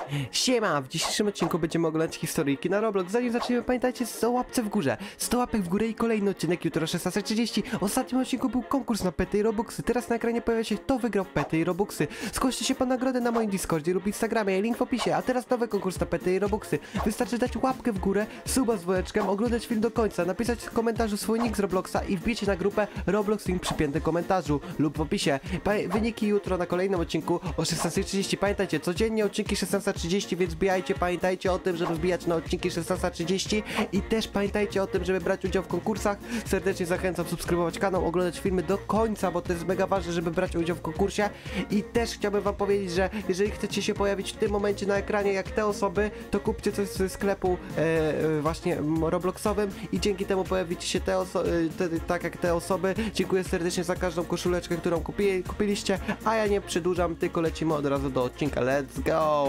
Siema! W dzisiejszym odcinku będziemy oglądać historyjki na Roblox. Zanim zaczniemy, pamiętajcie, 100 łapce w górze. 100 łapek w górę i kolejny odcinek jutro o 16:30. W ostatnim odcinku był konkurs na pety i robuxy. Teraz na ekranie pojawia się, kto wygrał pety i robuxy. Zgłoście się po nagrodę na moim Discordzie lub Instagramie, link w opisie. A teraz nowy konkurs na pety i robuxy. Wystarczy dać łapkę w górę, suba z dzwoneczkiem, oglądać film do końca, napisać w komentarzu swój nick z Robloxa i wbić na grupę Roblox, link przypięty w komentarzu lub w opisie. Wyniki jutro na kolejnym odcinku o 16:30. Pamiętajcie, codziennie odcinki 16:30, więc wbijajcie, pamiętajcie o tym, żeby wbijać na odcinki 16:30 i też pamiętajcie o tym, żeby brać udział w konkursach. Serdecznie zachęcam subskrybować kanał, oglądać filmy do końca, bo to jest mega ważne, żeby brać udział w konkursie. I też chciałbym wam powiedzieć, że jeżeli chcecie się pojawić w tym momencie na ekranie jak te osoby, to kupcie coś ze sklepu właśnie robloxowym i dzięki temu pojawicie się tak jak te osoby. Dziękuję serdecznie za każdą koszuleczkę, którą kupiliście, a ja nie przedłużam, tylko lecimy od razu do odcinka. Let's go!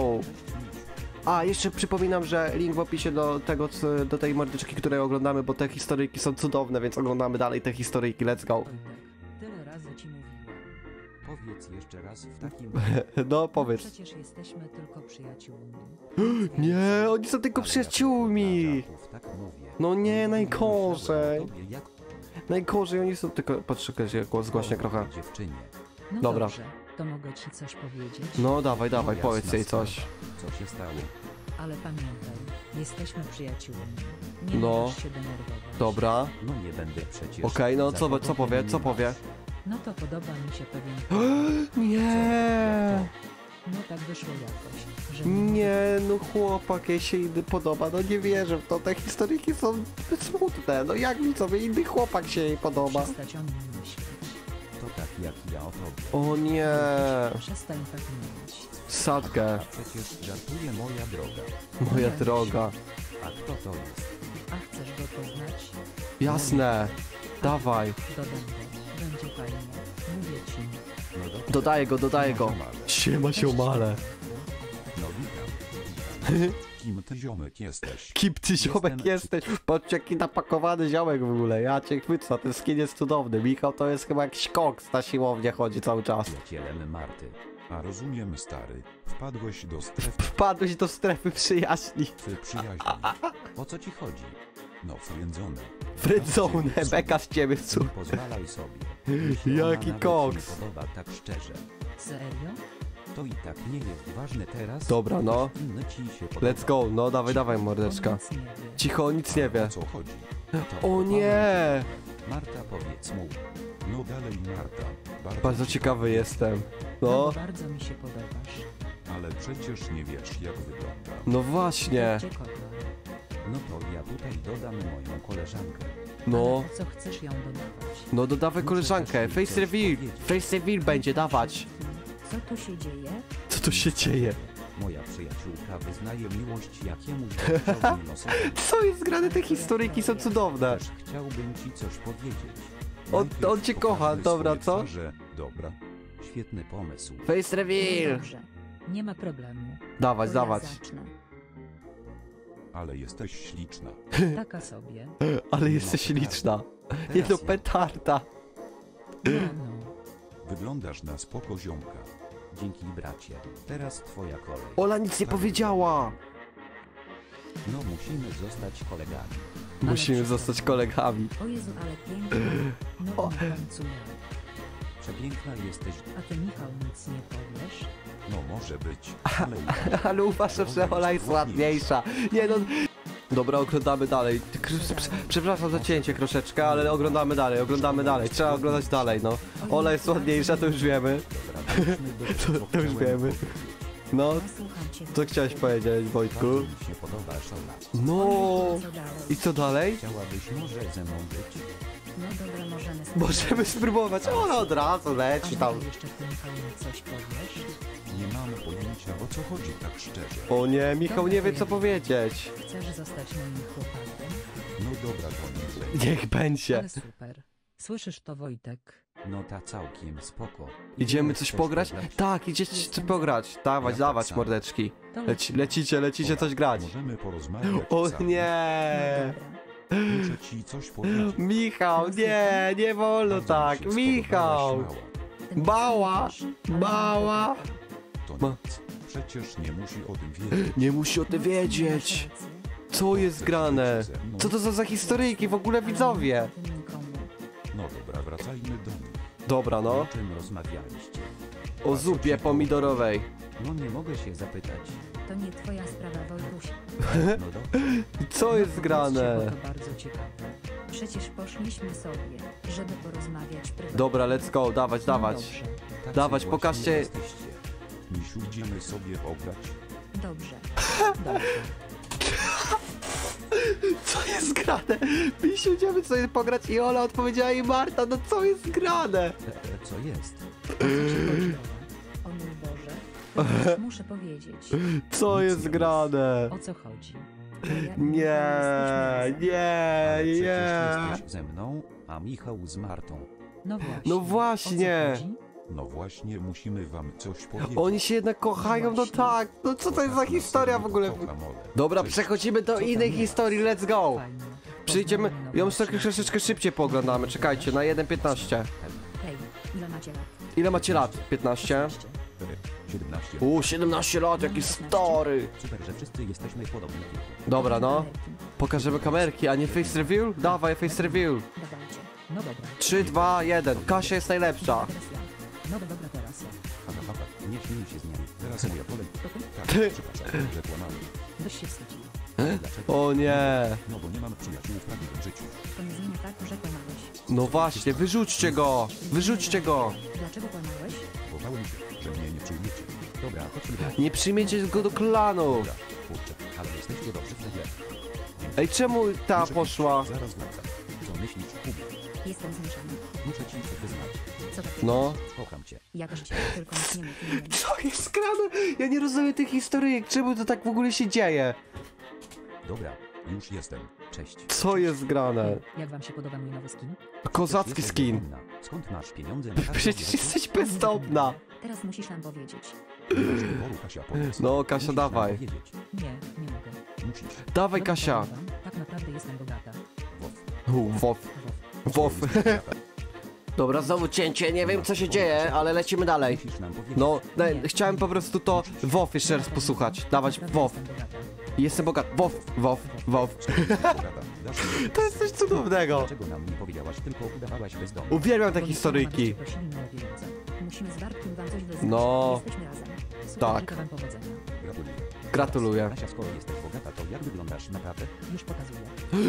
A, jeszcze przypominam, że link w opisie do tej mordeczki, której oglądamy, bo te historyjki są cudowne, więc oglądamy dalej te historyjki. Let's go! Tyle razy ci mówiłem. Powiedz jeszcze raz w takim... No, powiedz. Przecież jesteśmy tylko przyjaciółmi. Nie, oni są tylko przyjaciółmi! Tak mówię. No nie, najgorzej. Tobie jak Najgorzej, oni są tylko... Poczekaj, się głos zgłaśnie trochę. dziewczynie. No Dobra. dobrze, to mogę ci coś powiedzieć. No, dawaj, No, powiedz jasna jej coś. sprawa. Co się stało? Ale pamiętaj, jesteśmy przyjaciółmi. Nie No. możesz się denerwować. Dobra. No nie będę przecież... Okej, no za co kogo powie, mnie co powie? masz? No to podoba mi się pewien... Nie. No tak wyszło jakoś, że... Nie, no chłopak, jej się inny podoba, no nie wierzę w to, te historyjki są smutne, no jak mi sobie inny chłopak się jej podoba. Przestać o nim myśleć. To tak jak ja o tobie. O nie, Przestań tak mówić. sadkę, A przecież żartuje moja droga. moja droga. A kto to jest? A chcesz go poznać? Jasne, dawaj, Dodam go. Będzie fajnie. Mówię ci. No dobrze. dodaję go. Siema się male. No witam. Kim ty ziomek jesteś? Kim ty ziomek Jestem- jesteś? Patrz jaki napakowany ziomek w ogóle, ja cię chwycę, ten skin jest cudowny. Michał to jest chyba jakiś koks, na siłownię chodzi cały czas. Przyjacielem Marty. A rozumiem, stary. Wpadłeś do strefy Wpadłeś do strefy przyjaźni. przyjaźni. O co ci chodzi? No, friendzone. Fredzone, beka z ciebie, Nie cu. pozwalaj sobie. Mi się ona Jaki nawet koks. nie podoba, tak szczerze. Serio? To i tak nie jest ważne teraz. Dobra, no. chociaż inne ci się podoba. Let's go, no dawaj mordeczka. On nic nie wie. Cicho, nic nie wie. O co chodzi? To O nie! Marta, powiedz mu. No dalej, Marta. Bardzo ciekawy jestem. No, No, bo bardzo mi się podobasz. Ale przecież nie wiesz, jak wygląda. no właśnie. Cię kocham. No to ja tutaj dodam moją koleżankę. No, Ale po co chcesz ją dodawać? no dodawaj koleżankę. Face reveal. Face reveal będzie dawać. Co tu się dzieje? Co tu się dzieje? Moja przyjaciółka wyznaje miłość jakiemuś gościowi losowemu. Co jest grane? Te historyjki są cudowne. Też chciałbym ci coś powiedzieć. On cię kocha, Pokażmy dobra, swoje co? twarze. Dobra. Świetny pomysł. Face No reveal. dobrze, nie ma problemu. Dawać, To dawać. Ja zacznę. Ale jesteś śliczna. Taka sobie. Ale jesteś śliczna. Nie no, petarda. No, no. Wyglądasz na spoko ziomka. Dzięki bracie. Teraz twoja kolej. Ola nic nie powiedziała. No musimy zostać kolegami. Musimy zostać kolegami. O Jezu, ale pięknie. No O. i w końcu ja. Przepiękna jesteś. A ty, Michał, nic nie powiesz? No może być, ale Ale uważam, że Ola jest ładniejsza. Nie no. Dobra, oglądamy dalej. Przepraszam za cięcie troszeczkę, ale oglądamy dalej. Trzeba oglądać dalej, no. Ola jest ładniejsza, to już wiemy. Dobra, wróćmy do tego, co To już chciałem wiemy. powiedzieć. No, Ja słucham cię. co chciałeś powiedzieć, Wojtku? Bardzo mi się podoba Szola. No. Co dalej? I co dalej? Chciałabyś może ze mną być? No dobra, możemy Możemy spróbować. Ola od razu leci A tam. może jeszcze ty, Michał, mi coś powiesz? nie mam pojęcia, o co chodzi tak szczerze. O nie, Michał nie wie co powiedzieć. Chcesz zostać moim chłopakiem? No dobra, to nie będzie. Niech będzie. Ale super. Słyszysz to, Wojtek? No ta całkiem spoko. Idziemy coś pograć? Tak, idziecie coś pograć. Dawać, Ja tak dawać samo. mordeczki. To Lecicie coś grać. Możemy porozmawiać. O sami. nie! Dobra. Muszę ci coś powiedzieć. Michał, nie wolno Bardzo mi tak. się Michał! spodobałaś, mała. Ty mnie Bała! słuchasz? Bała! To Ma- nic. Przecież nie musi o tym wiedzieć. Nie musi o tym wiedzieć. Co jest grane? Co to za historyjki w ogóle, widzowie? No dobra, wracajmy do nich. Dobra, O no. czym rozmawialiście? O zupie pomidorowej. No nie mogę się zapytać. To nie twoja sprawa, Wojtuś. No dobrze. Co jest Bo grane? to bardzo ciekawe. Przecież poszliśmy sobie, żeby porozmawiać prywatnie. Dobra, let's go, dawać, No dawać. dobrze, Tacy Dawać, właśnie pokażcie- jesteście. Misiu, idziemy sobie pograć. dobrze. Dobrze. Co jest grane? Misiu, idziemy sobie pograć i Ola odpowiedziała i Marta, no co jest grane? Co jest? O co ci chodziło? O mój Boże. To już muszę powiedzieć. Co jest grane? O co chodzi? Bo ja i Nie, Michał jesteśmy razem. nie, Ale przecież nie. jesteś- Ze mną, a Michał z Martą. No właśnie. No właśnie. O co chodzi? No właśnie, musimy wam coś powiedzieć. Oni się jednak kochają, no tak. No co to jest za historia w ogóle? Dobra, przechodzimy do innej historii, let's go. Fajnie. Przyjdziemy, Poznamy ją nowe troszeczkę szybciej pooglądamy, czekajcie, na 1.15. Hej, ile macie lat? Ile macie lat? 15? 17. 17 lat, jaki stary. Super, że wszyscy jesteśmy podobni. Dobra, no. Kamerki. Pokażemy kamerki, a nie face review? Dawaj, face review. Dawajcie. No dobra. 3, 2, 1. Kasia jest najlepsza. Teraz ja. No dobra, teraz ja. Haha, haha, nie śmiej się z nimi. Teraz moja kolej. To ty? Tak, przepraszam, że kłamałem. Dość się wstydzi. Dlaczego? O nie. No bo nie mam przyjaciół w prawdziwym życiu. To nie zmienia faktu, że kłamałeś. No właśnie, wyrzućcie go. Wyrzućcie go. Dlaczego kłamałeś? Bo bałem się, że mnie nie przyjmiecie. Dobra, chodźmy dalej. Nie przyjmiecie go do klanu. Dobra, kurczę, Ale jesteście dobrzy w tej grze. Ej, czemu ta muszę poszła? iść, zaraz wracam. Co myślisz, Kubi? Jestem zmieszany. Muszę ci wyznać. Co to No. Kocham cię. Jak życie, tylko nic nie mów, nie wiem. Co jest grane? Ja nie rozumiem tych historyjek, czemu to tak w ogóle się dzieje? Dobra, Już jestem. cześć. Co jest grane? Jak wam się podoba mój nowy skin? Kozacki Jesteś skin. bezdomna. Skąd masz pieniądze na kartę Przecież kredytu? jesteś bezdomna. Teraz musisz nam powiedzieć. Nie masz wyboru, Kasia, powiedz. No, Kasia, Musisz nam dawaj. powiedzieć. Nie, nie mogę. Musisz. Dawaj, Dobra, Kasia. powiem wam, tak naprawdę jestem bogata. Wow. Wof. Wof. Dobra, znowu cięcie, nie wiem co się dzieje, ale lecimy dalej. Musisz nam powiedzieć. No, chciałem po prostu to WoW jeszcze raz posłuchać. Dawać Naprawdę WoW. jestem bogata. Jestem bogat. WoW, WoW, WoW. Pogada. Dasz mi To jest coś cudownego. Dlaczego nam nie powiedziałaś, tylko udawałaś bezdomną? Uwielbiam te Bo historyjki. niektórzy prosili mnie o pieniądze. Musimy z Bartkiem wam coś wyznać. No. Jesteśmy razem. Super, Tak. życzę wam powodzenia. gratuluję. Gratuluję. Kasia, skoro jesteś bogata, to jak wyglądasz naprawdę? Już pokazuję.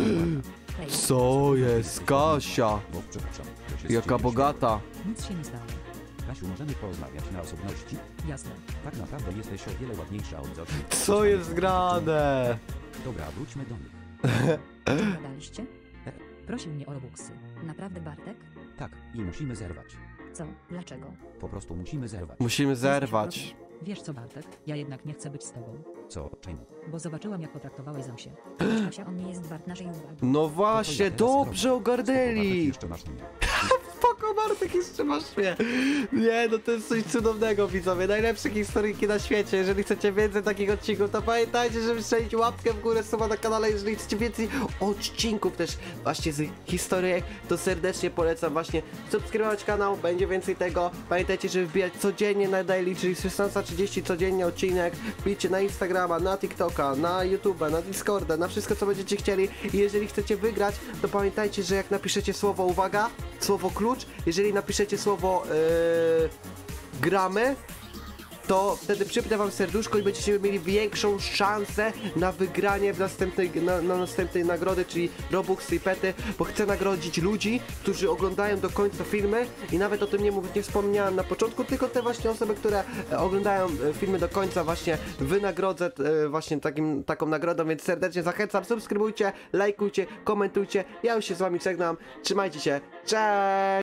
Hej, Co jest, Kasia? Bo przepraszam. że się z Jaka ciebie bogata. nic się nie stało. Kasiu, możemy porozmawiać na osobności? Jasne. Tak naprawdę jesteś o wiele ładniejsza od Zosi. Co jest grane? Dobra, wróćmy do nich. Gadaliście? Prosił mnie o robuxy. Naprawdę, Bartek? Tak, i musimy zerwać. Co? Dlaczego? Po prostu musimy zerwać. Musimy zerwać. Wiesz co, Bartek? Ja jednak nie chcę być z tobą. Co? Czemu? Bo zobaczyłam, jak potraktowałeś Zosię. Wiesz, Kasia, on nie jest wart naszej uwagi. No właśnie, dobrze ogarnęli. Jeszcze masz mnie. Spoko, Bartek, jeszcze masz mnie. Nie, no to jest coś cudownego, widzowie. Najlepsze historyjki na świecie. Jeżeli chcecie więcej takich odcinków, to pamiętajcie, żeby strzelić łapkę w górę, suba na kanale. Jeżeli chcecie więcej odcinków też właśnie z historyjek, to serdecznie polecam właśnie subskrybować kanał. Będzie więcej tego. Pamiętajcie, żeby wbijać codziennie na daily, czyli 16:30 codziennie odcinek. Wbijcie na Instagrama, na TikToka, na YouTube'a, na Discorda, na wszystko, co będziecie chcieli. I jeżeli chcecie wygrać, to pamiętajcie, że jak napiszecie słowo uwaga, słowo klucz, jeżeli napiszecie słowo gramy, to wtedy przypnę wam serduszko i będziecie mieli większą szansę na wygranie w na następnej nagrody, czyli Robuxy i pety, bo chcę nagrodzić ludzi, którzy oglądają do końca filmy i nawet o tym nie wspomniałem na początku, tylko te właśnie osoby, które oglądają filmy do końca właśnie wynagrodzę właśnie taką nagrodą, więc serdecznie zachęcam, subskrybujcie, lajkujcie, komentujcie, ja już się z wami żegnam, trzymajcie się, cześć!